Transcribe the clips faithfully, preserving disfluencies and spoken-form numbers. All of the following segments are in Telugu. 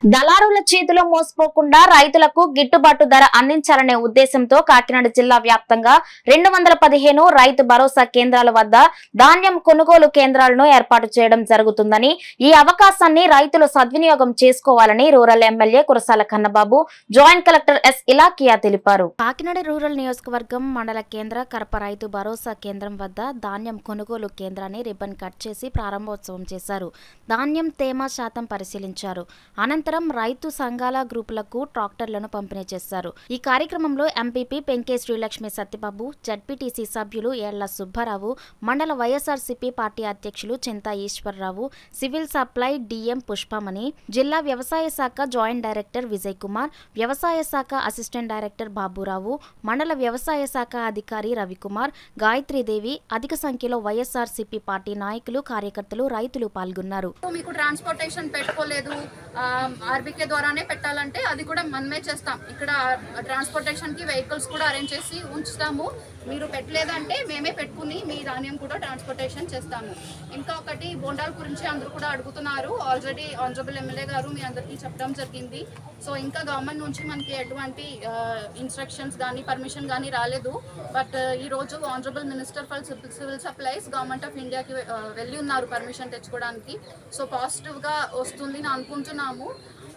దళారుల చేతిలో మోసపోకుండా రైతులకు గిట్టుబాటు ధర అందించాలనే ఉద్దేశంతో కాకినాడ జిల్లా వ్యాప్తంగా రెండు వందల పదిహేను రైతు భరోసా కేంద్రాల వద్ద ధాన్యం కొనుగోలు కేంద్రాలను ఏర్పాటు చేయడం జరుగుతుందని, ఈ అవకాశాన్ని రైతులు సద్వినియోగం చేసుకోవాలని rural MLA Kurasala Kannababu, joint collector S Ilakkiya తెలిపారు. కాకినాడ రూరల్ నియోజకవర్గం మండల కేంద్ర కరప రైతు భరోసా కేంద్రం వద్ద ధాన్యం కొనుగోలు కేంద్రాన్ని రిబ్బన్ కట్ చేసి ప్రారంభోత్సవం చేశారు. ధాన్యం తేమ శాతం పరిశీలించారు. అనంతరం రైతు సంఘాల గ్రూపులకు ట్రాక్టర్లను పంపిణీ చేశారు. ఈ కార్యక్రమంలో ఎంపీపీ పెంకే శ్రీలక్ష్మి సత్యబాబు, జడ్పీటీసీ సభ్యులు ఏళ్ల సుబ్బారావు, మండల వైఎస్ఆర్సీపీ పార్టీ అధ్యక్షులు Chinta Eswararao, civil supply DM Pushpamani, జిల్లా వ్యవసాయ శాఖ జాయింట్ డైరెక్టర్ విజయ్ కుమార్, వ్యవసాయ శాఖ అసిస్టెంట్ డైరెక్టర్ బాబురావు, మండల వ్యవసాయ శాఖ అధికారి రవికుమార్, గాయత్రీదేవి, అధిక సంఖ్యలో వైఎస్ఆర్సీపీ పార్టీ నాయకులు, కార్యకర్తలు, రైతులు పాల్గొన్నారు. మీకు ట్రాన్స్పోర్టేషన్ పెట్టుకోలేదు, ఆర్బీకే ద్వారానే పెట్టాలంటే అది కూడా మనమే చేస్తాం. ఇక్కడ ట్రాన్స్పోర్టేషన్కి వెహికల్స్ కూడా అరేంజ్ చేసి ఉంచుతాము. మీరు పెట్టలేదంటే మేమే పెట్టుకుని మీ ధాన్యం కూడా ట్రాన్స్పోర్టేషన్ చేస్తాము. ఇంకా ఒకటి బోండాల గురించి అందరూ కూడా అడుగుతున్నారు. ఆల్రెడీ ఆనరబుల్ ఎమ్మెల్యే గారు మీ అందరికీ చెప్పడం జరిగింది. సో ఇంకా గవర్నమెంట్ నుంచి మనకి ఎటువంటి ఇన్స్ట్రక్షన్స్ కానీ పర్మిషన్ కానీ రాలేదు. బట్ ఈరోజు honourable minister for civil supplies government of ఇండియాకి వెళ్ళి ఉన్నారు పర్మిషన్ తెచ్చుకోవడానికి. సో పాజిటివ్గా వస్తుంది అని అనుకుంటున్నాము.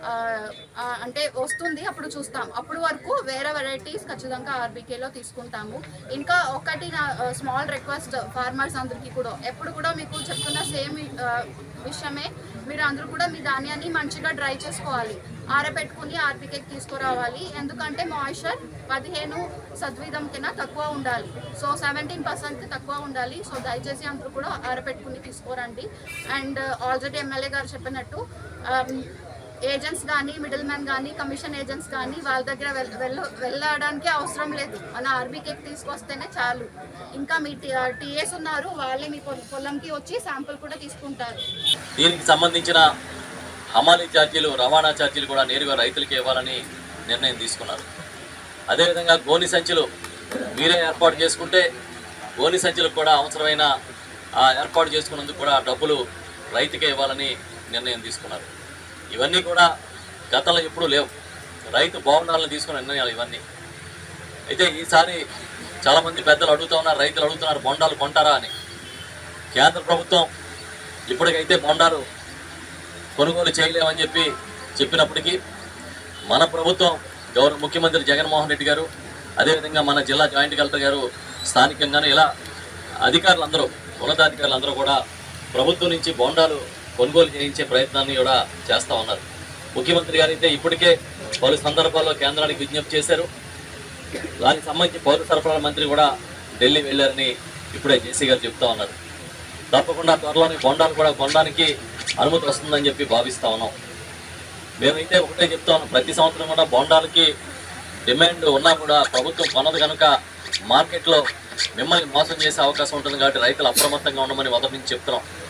అంటే వస్తుంది, అప్పుడు చూస్తాం. అప్పుడు వరకు వేరే వెరైటీస్ ఖచ్చితంగా ఆర్బీకేలో తీసుకుంటాము. ఇంకా ఒకటి నా స్మాల్ రిక్వెస్ట్ ఫార్మర్స్ అందరికీ కూడా, ఎప్పుడు కూడా మీకు చెప్తున్న సేమ్ విషయమే, మీరు అందరూ కూడా మీ ధాన్యాన్ని మంచిగా డ్రై చేసుకోవాలి, ఆరబెట్టుకుని ఆర్బీకేకి తీసుకురావాలి. ఎందుకంటే మాయిశ్చర్ పదిహేను సద్వీదం కింద తక్కువ ఉండాలి. సో సెవెంటీన్ పర్సెంట్ తక్కువ ఉండాలి. సో దయచేసి అందరూ కూడా ఆరబెట్టుకుని తీసుకురండి. అండ్ ఆల్రెడీ ఎమ్మెల్యే గారు చెప్పినట్టు ఏజెంట్స్ కానీ, మిడిల్ మ్యాన్ కానీ, కమిషన్ ఏజెంట్స్ కానీ వాళ్ళ దగ్గర వెళ్ళ వెళ్ళడానికి అవసరం లేదు. మన ఆర్బీకేకి తీసుకొస్తేనే చాలు. ఇంకా మీ టీఏస్ ఉన్నారు, వాళ్ళే మీ పొలంకి వచ్చి శాంపుల్ కూడా తీసుకుంటారు. దీనికి సంబంధించిన హమాలీ ఛార్జీలు, రవాణా ఛార్జీలు కూడా నేరుగా రైతులకి ఇవ్వాలని నిర్ణయం తీసుకున్నారు. అదేవిధంగా గోని సంచులు మీరే ఏర్పాటు చేసుకుంటే గోని సంచులకు కూడా అవసరమైన ఏర్పాటు చేసుకున్నందుకు కూడా డబ్బులు రైతుకే ఇవ్వాలని నిర్ణయం తీసుకున్నారు. ఇవన్నీ కూడా గతంలో ఎప్పుడూ లేవు. రైతు బాగుండాలని తీసుకున్న నిర్ణయాలు ఇవన్నీ. అయితే ఈసారి చాలామంది పెద్దలు అడుగుతూ ఉన్నారు, రైతులు అడుగుతున్నారు, బొండాలు కొంటారా అని. కేంద్ర ప్రభుత్వం ఇప్పటికైతే బొండాలు కొనుగోలు చేయలేమని చెప్పి చెప్పినప్పటికీ మన ప్రభుత్వం, గౌరవ ముఖ్యమంత్రి జగన్మోహన్ రెడ్డి గారు, అదేవిధంగా మన జిల్లా జాయింట్ కలెక్టర్ గారు, స్థానికంగానే ఇలా అధికారులందరూ, ఉన్నతాధికారులందరూ కూడా ప్రభుత్వం నుంచి బొండాలు కొనుగోలు చేయించే ప్రయత్నాన్ని కూడా చేస్తూ ఉన్నారు. ముఖ్యమంత్రి గారు అయితే ఇప్పటికే పలు సందర్భాల్లో కేంద్రానికి విజ్ఞప్తి చేశారు. దానికి సంబంధించి పౌర సరఫరాల మంత్రి కూడా ఢిల్లీ వెళ్ళారని ఇప్పుడే జేసీ గారు చెప్తా ఉన్నారు. తప్పకుండా త్వరలోనే బొండాలు కూడా కొనడానికి అనుమతి వస్తుందని చెప్పి భావిస్తూ ఉన్నాం. మేమైతే ఒకటే చెప్తా ఉన్నాం, ప్రతి సంవత్సరం కూడా బొండాలకి డిమాండ్ ఉన్నా కూడా ప్రభుత్వం కొనదు కనుక మార్కెట్లో మిమ్మల్ని మోసం చేసే అవకాశం ఉంటుంది. కాబట్టి రైతులు అప్రమత్తంగా ఉండమని మొదటి నుంచి చెప్తున్నాం.